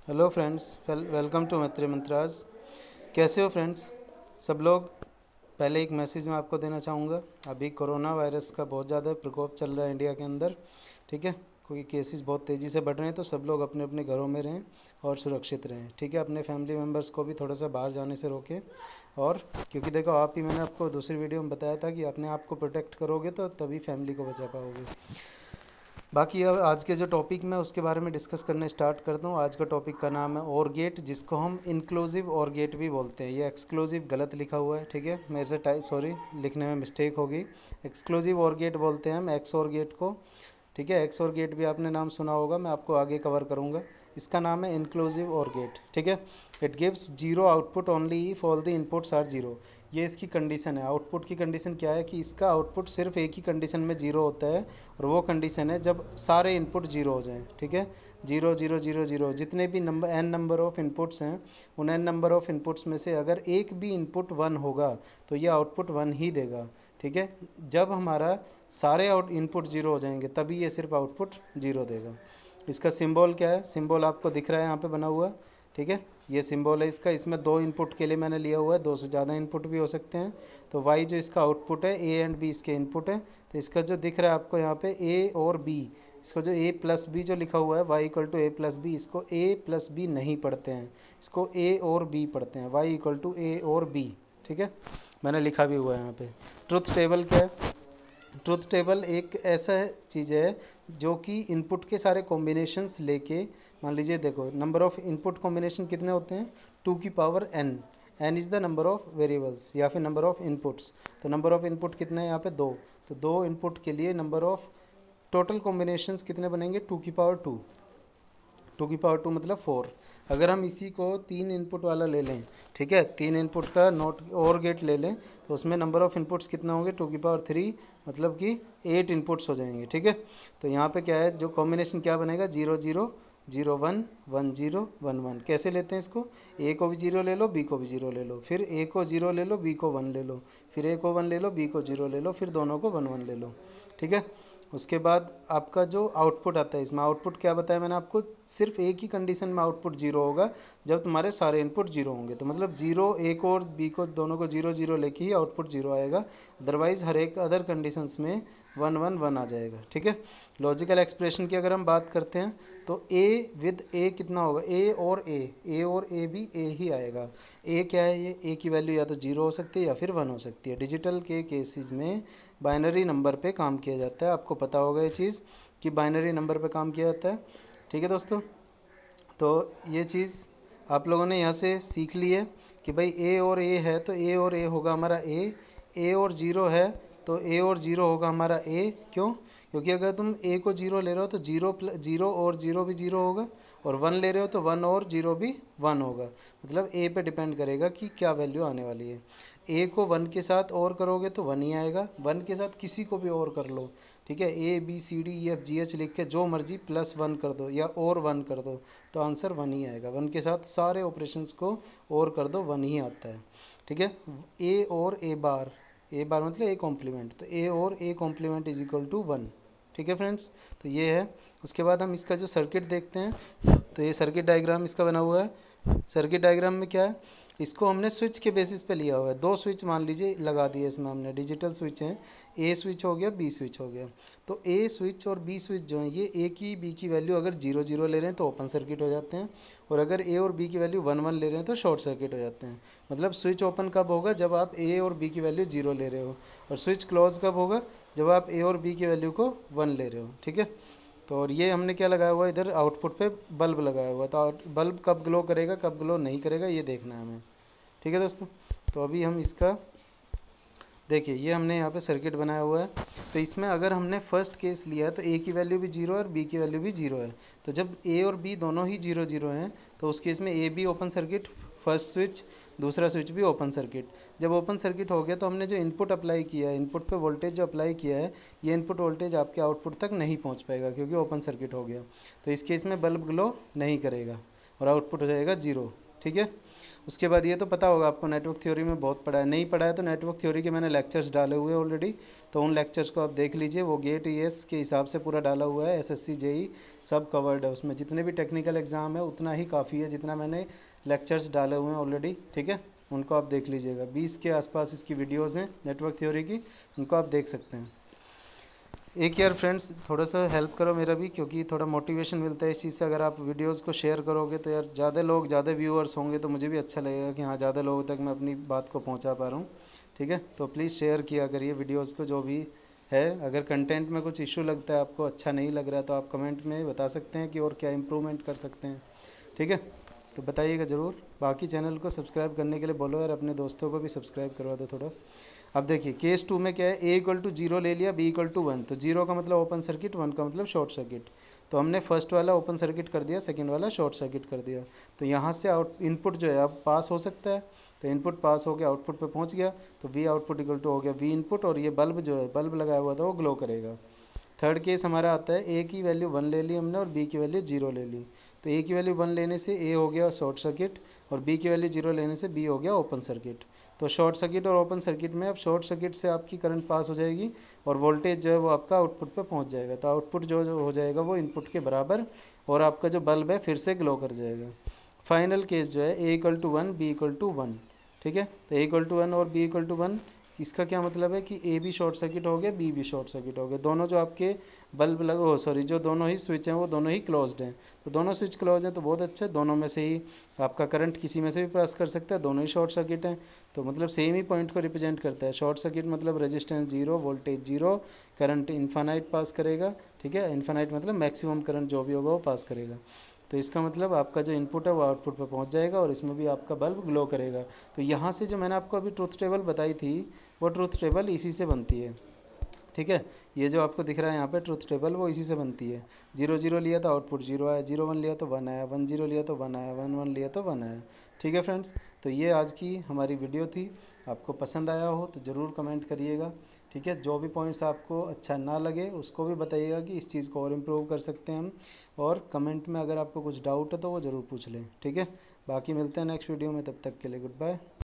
Hello friends, welcome to मैत्री मंत्रास। कैसे हो फ्रेंड्स सब लोग। पहले एक मैसेज मैं आपको देना चाहूँगा। अभी कोरोना वायरस का बहुत ज़्यादा प्रकोप चल रहा है इंडिया के अंदर, ठीक है। क्योंकि केसेस बहुत तेज़ी से बढ़ रहे हैं, तो सब लोग अपने अपने घरों में रहें और सुरक्षित रहें, ठीक है। अपने फैमिली मेम्बर्स को भी थोड़ा सा बाहर जाने से रोकें। और क्योंकि देखो, आप ही मैंने आपको दूसरी वीडियो में बताया था कि अपने आप को प्रोटेक्ट करोगे तो तभी फैमिली को बचा पाओगे। बाकी अब आज के जो टॉपिक में उसके बारे में डिस्कस करने स्टार्ट करता हूँ। आज का टॉपिक का नाम है और गेट, जिसको हम इंक्लूसिव और गेट भी बोलते हैं। ये एक्सक्लूसिव गलत लिखा हुआ है, ठीक है, मेरे से सॉरी, लिखने में मिस्टेक होगी। एक्सक्लूसिव और गेट बोलते हैं हम एक्स और गेट को, ठीक है। एक्स और गेट भी आपने नाम सुना होगा, मैं आपको आगे कवर करूँगा। इसका नाम है इंक्लूसिव और गेट, ठीक है। It gives zero output only if all the inputs are zero. ये इसकी कंडीशन है। आउटपुट की कंडीशन क्या है कि इसका आउटपुट सिर्फ एक ही कंडीशन में जीरो होता है, और वो कंडीशन है जब सारे इनपुट जीरो हो जाएं, ठीक है। जीरो जीरो जीरो जीरो, जितने भी number n number of inputs हैं, उन एन नंबर ऑफ इनपुट्स में से अगर एक भी इनपुट वन होगा तो ये आउटपुट वन ही देगा, ठीक है। जब हमारा सारे इनपुट जीरो हो जाएंगे तभी ये सिर्फ आउटपुट जीरो देगा। इसका सिंबल क्या है? सिंबल आपको दिख रहा है यहाँ पे बना हुआ, ठीक है। ये सिंबल है इसका। इसमें दो इनपुट के लिए मैंने लिया हुआ है, दो से ज़्यादा इनपुट भी हो सकते हैं। तो वाई जो इसका आउटपुट है, ए एंड बी इसके इनपुट है। तो इसका जो दिख रहा है आपको यहाँ पे ए और बी, इसको जो ए प्लस बी जो लिखा हुआ है, Y equal to A plus B, इसको ए प्लस बी नहीं पढ़ते हैं, इसको ए और बी पढ़ते हैं। वाई इक्वल टू ए और बी, ठीक है, मैंने लिखा भी हुआ है यहाँ पे। ट्रुथ टेबल क्या है? ट्रुथ टेबल एक ऐसा चीज़ है जो कि इनपुट के सारे कॉम्बिनेशंस लेके, मान लीजिए देखो, नंबर ऑफ़ इनपुट कॉम्बिनेशन कितने होते हैं? 2 की power n। n is the number of variables या फिर नंबर ऑफ़ इनपुट्स। तो नंबर ऑफ़ इनपुट कितने हैं यहाँ पे? 2। तो 2 इनपुट के लिए नंबर ऑफ़ टोटल कॉम्बिनेशंस कितने बनेंगे? 2 की पावर 2। 2 की पावर 2 मतलब 4। अगर हम इसी को 3 इनपुट वाला ले लें, ठीक है, 3 इनपुट का नॉट और गेट ले लें, तो उसमें नंबर ऑफ़ इनपुट्स कितना होंगे? 2 की पावर 3, मतलब कि 8 इनपुट्स हो जाएंगे, ठीक है। तो यहाँ पे क्या है, जो कॉम्बिनेशन क्या बनेगा? 0 0 0 1 1 0 1 1। कैसे लेते हैं इसको? ए को भी 0 ले लो, बी को भी 0 ले लो, फिर ए को 0 ले लो, बी को 1 ले लो, फिर ए को 1 ले लो, बी को 0 ले लो, फिर दोनों को 1 1 ले लो, ठीक है। उसके बाद आपका जो आउटपुट आता है, इसमें आउटपुट क्या बताया मैंने आपको? सिर्फ एक ही कंडीशन में आउटपुट जीरो होगा, जब तुम्हारे सारे इनपुट जीरो होंगे। तो मतलब जीरो, ए को और बी को दोनों को 0 0 लेके ही आउटपुट जीरो आएगा। अदरवाइज़ हर एक अदर कंडीशंस में 1 1 1 आ जाएगा, ठीक है। लॉजिकल एक्सप्रेशन की अगर हम बात करते हैं तो ए विद ए कितना होगा? ए और ए भी ए ही आएगा। ए क्या है? ये ए की वैल्यू या तो 0 हो सकती है या फिर 1 हो सकती है। डिजिटल के केसेस में बाइनरी नंबर पे काम किया जाता है। आपको पता होगा ये चीज़ कि बाइनरी नंबर पे काम किया जाता है, ठीक है दोस्तों। तो ये चीज़ आप लोगों ने यहाँ से सीख ली है कि भाई ए और ए है तो ए और ए होगा हमारा ए और 0 है तो ए और 0 होगा हमारा ए। क्यों? क्योंकि अगर तुम ए को 0 ले रहे हो तो 0 और 0 भी 0 होगा, और 1 ले रहे हो तो 1 और 0 भी 1 होगा। मतलब ए पे डिपेंड करेगा कि क्या वैल्यू आने वाली है। ए को 1 के साथ और करोगे तो 1 ही आएगा, 1 के साथ किसी को भी और कर लो, ठीक है, A B C D E F G H लिख के जो मर्जी +1 कर दो या और 1 कर दो तो आंसर 1 ही आएगा। 1 के साथ सारे ऑपरेशंस को और कर दो, 1 ही आता है, ठीक है। ए और ए बार मतलब ए कॉम्प्लीमेंट, तो ए और A complement is equal to 1, ठीक है फ्रेंड्स। तो ये है। उसके बाद हम इसका जो सर्किट देखते हैं, तो ये सर्किट डायग्राम इसका बना हुआ है। सर्किट डायग्राम में क्या है, इसको हमने स्विच के बेसिस पे लिया हुआ है। 2 स्विच मान लीजिए लगा दिए इसमें हमने, डिजिटल स्विच हैं। ए स्विच हो गया, बी स्विच हो गया। तो ए स्विच और बी स्विच जो हैं, ये ए की बी की वैल्यू अगर 0 0 ले रहे हैं तो ओपन सर्किट हो जाते हैं, और अगर ए और बी की वैल्यू 1 1 ले रहे हैं तो शॉर्ट सर्किट हो जाते हैं। मतलब स्विच ओपन कब होगा? जब आप ए और बी की वैल्यू 0 ले रहे हो, और स्विच क्लोज कब होगा? जब आप ए और बी की वैल्यू को 1 ले रहे हो, ठीक है। तो और ये हमने क्या लगाया हुआ है इधर? आउटपुट पे बल्ब लगाया हुआ है। तो बल्ब कब ग्लो करेगा, कब ग्लो नहीं करेगा, ये देखना है हमें, ठीक है दोस्तों। तो अभी हम इसका देखिए, ये हमने यहाँ पे सर्किट बनाया हुआ है। तो इसमें अगर हमने फर्स्ट केस लिया है तो ए की वैल्यू भी 0 है और बी की वैल्यू भी 0 है। तो जब ए और बी दोनों ही 0 0 हैं तो उस केस में ए भी ओपन सर्किट, फर्स्ट स्विच, दूसरा स्विच भी ओपन सर्किट। जब ओपन सर्किट हो गया तो हमने जो इनपुट अप्लाई किया है, इनपुट पे वोल्टेज जो अप्लाई किया है, ये इनपुट वोल्टेज आपके आउटपुट तक नहीं पहुँच पाएगा क्योंकि ओपन सर्किट हो गया। तो इस केस में बल्ब ग्लो नहीं करेगा और आउटपुट हो जाएगा 0, ठीक है। उसके बाद ये तो पता होगा आपको, नेटवर्क थ्योरी में बहुत पढ़ा है, नहीं पढ़ा है तो नेटवर्क थ्योरी के मैंने लेक्चर्स डाले हुए हैं ऑलरेडी, तो उन लेक्चर्स को आप देख लीजिए। वो गेट ईएस के हिसाब से पूरा डाला हुआ है, एसएससी जेई सब कवर्ड है उसमें, जितने भी टेक्निकल एग्ज़ाम है उतना ही काफ़ी है जितना मैंने लेक्चर्स डाले हुए हैं ऑलरेडी, ठीक है। उनको आप देख लीजिएगा, 20 के आसपास इसकी वीडियोज़ हैं नेटवर्क थ्योरी की, उनको आप देख सकते हैं। एक यार फ्रेंड्स थोड़ा सा हेल्प करो मेरा भी, क्योंकि थोड़ा मोटिवेशन मिलता है इस चीज़ से। अगर आप वीडियोस को शेयर करोगे तो यार ज़्यादा लोग, ज़्यादा व्यूअर्स होंगे तो मुझे भी अच्छा लगेगा कि हाँ ज़्यादा लोगों तक मैं अपनी बात को पहुंचा पा रहा हूँ, ठीक है। तो प्लीज़ शेयर किया करिए वीडियोस को, जो भी है। अगर कंटेंट में कुछ इशू लगता है, आपको अच्छा नहीं लग रहा है, तो आप कमेंट में बता सकते हैं कि और क्या इम्प्रूवमेंट कर सकते हैं, ठीक है। तो बताइएगा ज़रूर। बाकी चैनल को सब्सक्राइब करने के लिए बोलो यार, अपने दोस्तों को भी सब्सक्राइब करवा दो थोड़ा। अब देखिए केस 2 में क्या है, ए इक्वल टू 0 ले लिया, बी इक्वल टू 1, तो 0 का मतलब ओपन सर्किट, 1 का मतलब शॉर्ट सर्किट। तो हमने फर्स्ट वाला ओपन सर्किट कर दिया, सेकंड वाला शॉर्ट सर्किट कर दिया। तो यहाँ से इनपुट जो है अब पास हो सकता है, तो इनपुट पास हो गया, आउटपुट पे पहुँच गया, तो वी आउटपुट इक्वल टू हो गया वी इनपुट, और ये बल्ब जो है, बल्ब लगाया हुआ था वो ग्लो करेगा। थर्ड केस हमारा आता है, ए की वैल्यू 1 ले ली हमने और बी की वैल्यू 0 ले ली। तो ए की वैल्यू 1 लेने से ए हो गया शॉर्ट सर्किट, और बी की वैल्यू 0 लेने से बी हो गया ओपन सर्किट। तो शॉर्ट सर्किट और ओपन सर्किट में अब शॉर्ट सर्किट से आपकी करंट पास हो जाएगी और वोल्टेज जो है वो आपका आउटपुट पे पहुंच जाएगा। तो आउटपुट जो हो जाएगा वो इनपुट के बराबर, और आपका जो बल्ब है फिर से ग्लो कर जाएगा। फाइनल केस जो है, A equal to 1, B equal to 1, ठीक है। तो ए इक्वल टू 1 और बी इक्वल टू 1, इसका क्या मतलब है कि ए भी शॉर्ट सर्किट हो गया, बी भी शॉर्ट सर्किट हो गया। दोनों जो आपके बल्ब लगे, सॉरी, जो दोनों ही स्विच हैं वो दोनों ही क्लोज्ड हैं। तो दोनों स्विच क्लोज हैं तो बहुत अच्छे, दोनों में से ही आपका करंट किसी में से भी पास कर सकता है, दोनों ही शॉर्ट सर्किट हैं। तो मतलब सेम ही पॉइंट को रिप्रेजेंट करता है। शॉर्ट सर्किट मतलब resistance 0, voltage 0, current infinite pass करेगा, ठीक है। इन्फानाइट मतलब मैक्सिमम करंट जो भी होगा वो पास करेगा। तो इसका मतलब आपका जो इनपुट है वो आउटपुट पर पहुंच जाएगा, और इसमें भी आपका बल्ब ग्लो करेगा। तो यहाँ से जो मैंने आपको अभी ट्रुथ टेबल बताई थी, वो ट्रुथ टेबल इसी से बनती है, ठीक है। ये जो आपको दिख रहा है यहाँ पे ट्रुथ टेबल, वो इसी से बनती है। 0 0 लिया तो आउटपुट 0 आया, 0 1 लिया तो 1 आया, 1 0 लिया तो 1 आया, 1 1 लिया तो 1 आया, ठीक है फ्रेंड्स। तो ये आज की हमारी वीडियो थी। आपको पसंद आया हो तो ज़रूर कमेंट करिएगा, ठीक है। जो भी पॉइंट्स आपको अच्छा ना लगे उसको भी बताइएगा कि इस चीज़ को और इम्प्रूव कर सकते हैं हम। और कमेंट में अगर आपको कुछ डाउट है तो वो ज़रूर पूछ लें, ठीक है। बाकी मिलते हैं नेक्स्ट वीडियो में, तब तक के लिए गुड बाय।